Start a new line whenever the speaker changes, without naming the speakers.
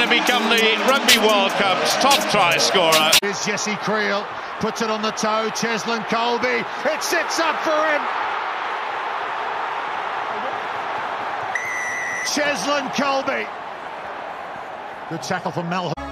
become the Rugby World Cup's top try scorer.
Here's Jesse Creel, puts it on the toe, Cheslin Kolbe, it sits up for him! Cheslin Kolbe. Good tackle from Mel.